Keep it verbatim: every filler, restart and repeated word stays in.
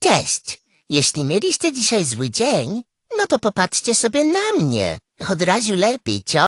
Cześć! Jeśli mieliście dzisiaj zły dzień, no to popatrzcie sobie na mnie. Od razu lepiej, co?